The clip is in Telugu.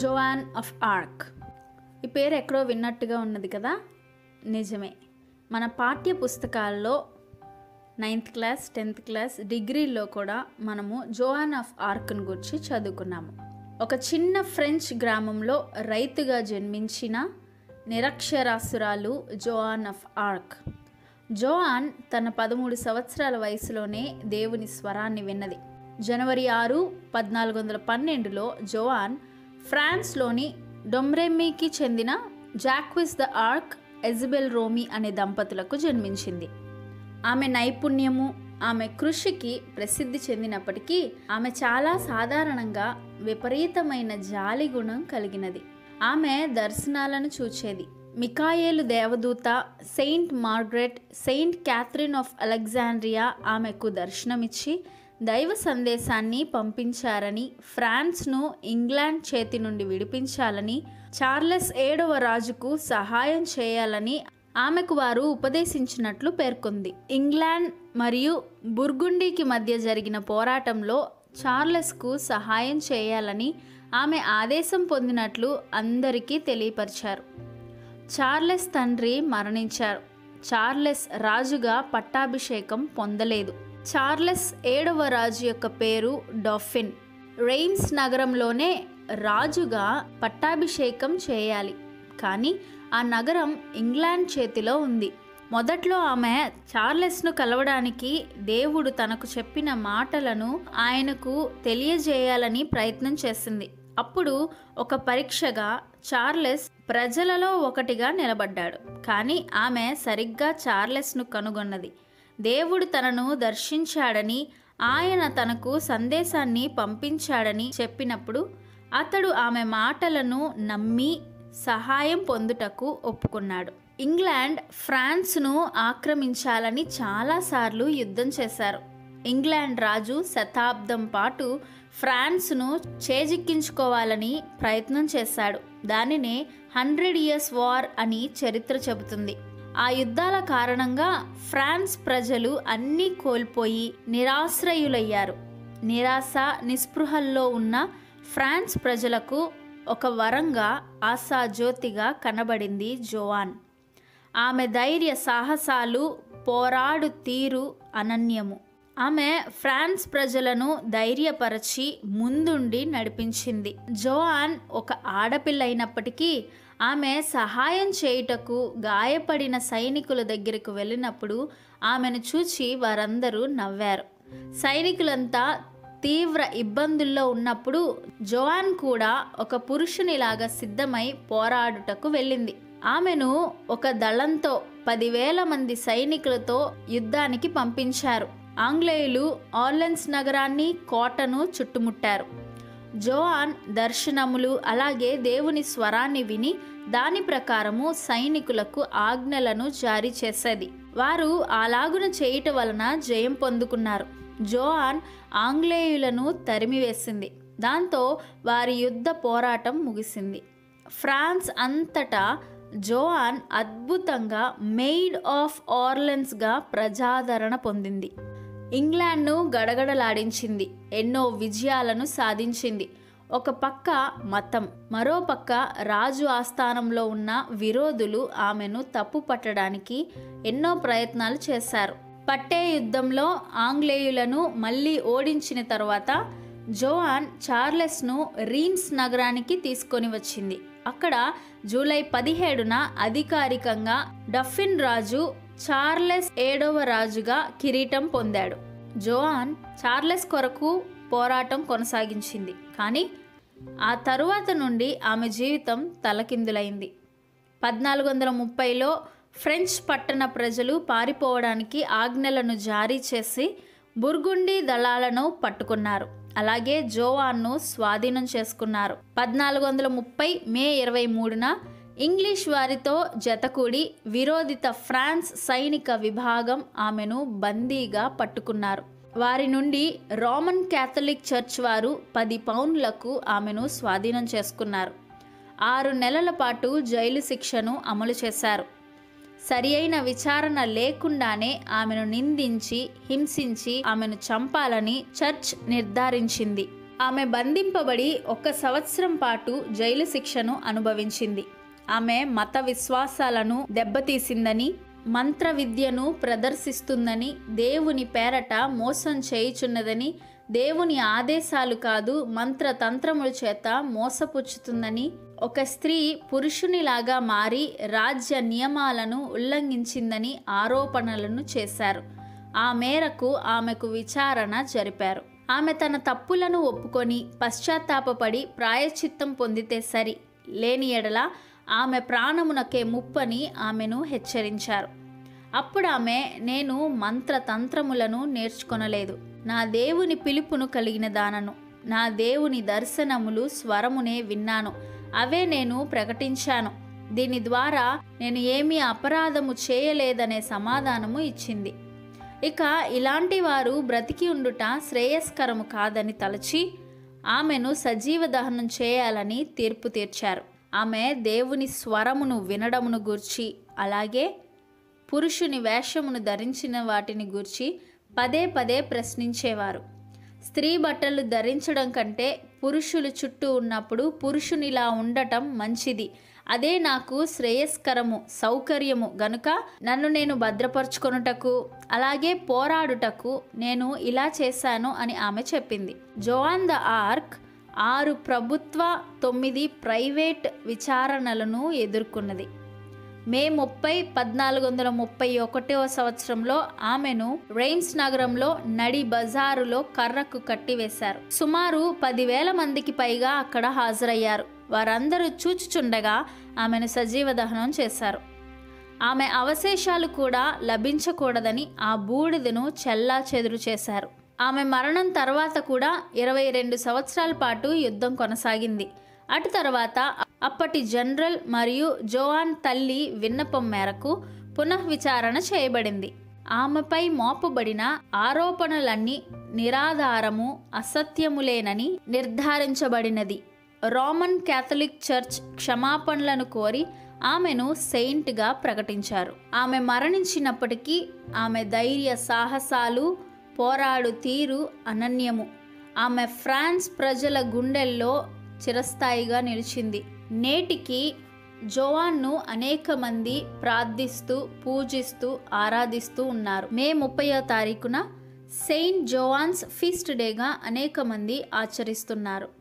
జోవాన్ ఆఫ్ ఆర్క్. ఈ పేరు ఎక్కడో విన్నట్టుగా ఉన్నది కదా. నిజమే. మన పాఠ్య పుస్తకాల్లో 9th క్లాస్ 10th క్లాస్ డిగ్రీల్లో కూడా మనము జోవాన్ ఆఫ్ ఆర్క్ను గురించి చదువుకున్నాము. ఒక చిన్న ఫ్రెంచ్ గ్రామంలో రైతుగా జన్మించిన నిరక్షరాస్యురాలు జోవాన్ ఆఫ్ ఆర్క్. జోవాన్ తన 13 సంవత్సరాల వయసులోనే దేవుని స్వరాన్ని విన్నది. జనవరి 6, 1412లో జోవాన్ ఫ్రాన్స్లోని డొమ్రెమీకి చెందిన Jacques d'Arc, Isabelle Romee అనే దంపతులకు జన్మించింది. ఆమె నైపుణ్యము, ఆమె కృషికి ప్రసిద్ధి చెందినప్పటికీ ఆమె చాలా సాధారణంగా విపరీతమైన జాలి గుణం కలిగినది. ఆమె దర్శనాలను చూచేది. మికాయేలు దేవదూత, Saint Margaret, Saint Catherine of Alexandria ఆమెకు దర్శనమిచ్చి దైవ సందేశాన్ని పంపించారని, ఫ్రాన్స్ను ఇంగ్లాండ్ చేతి నుండి విడిపించాలని, చార్లెస్ 7వ రాజుకు సహాయం చేయాలని ఆమెకు వారు ఉపదేశించినట్లు పేర్కొంది. ఇంగ్లాండ్ మరియు బుర్గుండీకి మధ్య జరిగిన పోరాటంలో చార్లెస్కు సహాయం చేయాలని ఆమె ఆదేశం పొందినట్లు అందరికీ తెలియపరిచారు. చార్లెస్ తండ్రి మరణించారు. చార్లెస్ రాజుగా పట్టాభిషేకం పొందలేదు. చార్లెస్ 7వ రాజు యొక్క పేరు డాఫిన్. రెయిన్స్ నగరంలోనే రాజుగా పట్టాభిషేకం చేయాలి, కానీ ఆ నగరం ఇంగ్లాండ్ చేతిలో ఉంది. మొదట్లో ఆమె చార్లెస్ను కలవడానికి దేవుడు తనకు చెప్పిన మాటలను ఆయనకు తెలియజేయాలని ప్రయత్నం చేసింది. అప్పుడు ఒక పరీక్షగా చార్లెస్ ప్రజలలో ఒకటిగా నిలబడ్డాడు. కానీ ఆమె సరిగ్గా చార్లెస్ను కనుగొన్నది. దేవుడు తనను దర్శించాడని, ఆయన తనకు సందేశాన్ని పంపించాడని చెప్పినప్పుడు అతడు ఆమె మాటలను నమ్మి సహాయం పొందుటకు ఒప్పుకున్నాడు. ఇంగ్లాండ్ ఫ్రాన్స్ను ఆక్రమించాలని చాలాసార్లు యుద్ధం చేశారు. ఇంగ్లాండ్ రాజు శతాబ్దం పాటు ఫ్రాన్స్ను చేజిక్కించుకోవాలని ప్రయత్నం చేశాడు. దానినే 100 Years War అని చరిత్ర చెబుతుంది. ఆ యుద్ధాల కారణంగా ఫ్రాన్స్ ప్రజలు అన్నీ కోల్పోయి నిరాశ్రయులయ్యారు. నిరాశ నిస్పృహల్లో ఉన్న ఫ్రాన్స్ ప్రజలకు ఒక వరంగా, ఆశాజ్యోతిగా కనబడింది జోవాన్. ఆమె ధైర్య సాహసాలు, పోరాడు తీరు అనన్యము. ఆమె ఫ్రాన్స్ ప్రజలను ధైర్యపరచి ముందుండి నడిపించింది. జోవాన్ ఒక ఆడపిల్ల అయినప్పటికీ ఆమె సహాయం చేయుటకు గాయపడిన సైనికుల దగ్గరకు వెళ్ళినప్పుడు ఆమెను చూచి వారందరూ నవ్వారు. సైనికులంతా తీవ్ర ఇబ్బందుల్లో ఉన్నప్పుడు జోవాన్ కూడా ఒక పురుషునిలాగా సిద్ధమై పోరాడుటకు వెళ్ళింది. ఆమెను ఒక దళంతో 10,000 మంది సైనికులతో యుద్ధానికి పంపించారు. ఆంగ్లేయులు ఆర్లెన్స్ నగరాన్ని, కోటను చుట్టుముట్టారు. జోవాన్ దర్శనములు అలాగే దేవుని స్వరాన్ని విని దాని ప్రకారము సైనికులకు ఆజ్ఞలను జారీ చేసేది. వారు అలాగున చేయుట వలన జయం పొందుకున్నారు. జోవాన్ ఆంగ్లేయులను తరిమివేసింది. దాంతో వారి యుద్ధ పోరాటం ముగిసింది. ఫ్రాన్స్ అంతటా జోవాన్ అద్భుతంగా మెయిడ్ ఆఫ్ ఆర్లెన్స్గా ప్రజాదరణ పొందింది. ఇంగ్లాండ్ను గడగడలాడించింది. ఎన్నో విజయాలను సాధించింది. ఒక పక్క మతం, మరో పక్క రాజు ఆస్థానంలో ఉన్న విరోధులు ఆమెను తప్పు పట్టడానికి ఎన్నో ప్రయత్నాలు చేశారు. పట్టే యుద్ధంలో ఆంగ్లేయులను మళ్ళీ ఓడించిన తర్వాత జోవాన్ చార్లెస్ను రీన్స్ నగరానికి తీసుకొని వచ్చింది. అక్కడ జూలై 17న అధికారికంగా డఫిన్ రాజు చార్లెస్ 7వ రాజుగా కిరీటం పొందాడు. జోవాన్ చార్లెస్ కొరకు పోరాటం కొనసాగించింది. కానీ ఆ తరువాత నుండి ఆమె జీవితం తలకిందులైంది. 1430లో ఫ్రెంచ్ పట్టణ ప్రజలు పారిపోవడానికి ఆజ్ఞలను జారీ చేసి బుర్గుండీ దళాలను పట్టుకున్నారు. అలాగే జోవాన్ను స్వాధీనం చేసుకున్నారు. 1430 మే 23న ఇంగ్లీష్ వారితో జతకూడి విరోధిత ఫ్రాన్స్ సైనిక విభాగం ఆమెను బందీగా పట్టుకున్నారు. వారి నుండి రోమన్ క్యాథలిక్ చర్చ్ వారు 10 పౌండ్లకు ఆమెను స్వాధీనం చేసుకున్నారు. 6 నెలల పాటు జైలు శిక్షను అమలు చేశారు. సరి అయిన విచారణ లేకుండానే ఆమెను నిందించి హింసించి ఆమెను చంపాలని చర్చ్ నిర్ధారించింది. ఆమె బంధింపబడి 1 సంవత్సరం పాటు జైలు శిక్షను అనుభవించింది. ఆమె మత విశ్వాసాలను దెబ్బతీసిందని, మంత్ర విద్యను ప్రదర్శిస్తుందని, దేవుని పేరట మోసం చేయుచున్నదని, దేవుని ఆదేశాలు కాదు మంత్రతంత్రముల చేత మోసపుచ్చుతుందని, ఒక స్త్రీ పురుషునిలాగా మారి రాజ్య నియమాలను ఉల్లంఘించిందని ఆరోపణలను చేశారు. ఆ మేరకు ఆమెకు విచారణ జరిపారు. ఆమె తన తప్పులను ఒప్పుకొని పశ్చాత్తాపపడి ప్రాయశ్చిత్తం పొందితే సరి, లేని ఎడల ఆమె ప్రాణమునకే ముప్పని ఆమెను హెచ్చరించారు. అప్పుడు ఆమె, నేను మంత్రతంత్రములను నేర్చుకొనలేదు, నా దేవుని పిలుపును కలిగిన దానను, నా దేవుని దర్శనములు స్వరమునే విన్నాను, అవే నేను ప్రకటించాను, దీని ద్వారా నేను ఏమీ అపరాధము చేయలేదనే సమాధానము ఇచ్చింది. ఇక ఇలాంటి వారు బ్రతికి ఉండుట శ్రేయస్కరము కాదని తలచి ఆమెను సజీవ దహనం చేయాలని తీర్పు తీర్చారు. ఆమె దేవుని స్వరమును వినడమును గూర్చి, అలాగే పురుషుని వేషమును ధరించిన వాటిని గూర్చి పదే పదే ప్రశ్నించేవారు. స్త్రీ బట్టలు ధరించడం కంటే పురుషులు చుట్టూ ఉన్నప్పుడు పురుషునిలా ఉండటం మంచిది, అదే నాకు శ్రేయస్కరము సౌకర్యము గనుక నన్ను నేను భద్రపరుచుకొనుటకు అలాగే పోరాడుటకు నేను ఇలా చేశాను అని ఆమె చెప్పింది. జోవాన్ ద ఆర్క్ 6 ప్రభుత్వ 9 ప్రైవేట్ విచారణలను ఎదుర్కొన్నది. మే 30, 1431 సంవత్సరంలో ఆమెను రైమ్స్ నగరంలో నడి బజారులో కర్రకు కట్టివేశారు. సుమారు 10,000 మందికి పైగా అక్కడ హాజరయ్యారు. వారందరూ చూచుచుండగా ఆమెను సజీవ దహనం చేశారు. ఆమె అవశేషాలు కూడా లభించకూడదని ఆ బూడిదను చెల్లా చెదురు చేశారు. ఆమె మరణం తర్వాత కూడా 22 సంవత్సరాల పాటు యుద్ధం కొనసాగింది. అటు తర్వాత అప్పటి జనరల్ మరియు జోవాన్ తల్లి విన్నపం మేరకు పునఃవిచారణ చేయబడింది. ఆమెపై మోపబడిన ఆరోపణలన్నీ నిరాధారము, అసత్యములేనని నిర్ధారించబడినది. రోమన్ క్యాథలిక్ చర్చ్ క్షమాపణలను కోరి ఆమెను సెయింట్గా ప్రకటించారు. ఆమె మరణించినప్పటికీ ఆమె ధైర్య సాహసాలు, పోరాడు తీరు అనన్యము. ఆమె ఫ్రాన్స్ ప్రజల గుండెల్లో చిరస్థాయిగా నిలిచింది. నేటికి జోవాన్ను అనేక మంది ప్రార్థిస్తూ, పూజిస్తూ, ఆరాధిస్తూ ఉన్నారు. మే 30వ తారీఖున సెయింట్ జోవాన్స్ ఫీస్ట్ డేగా అనేక మంది ఆచరిస్తున్నారు.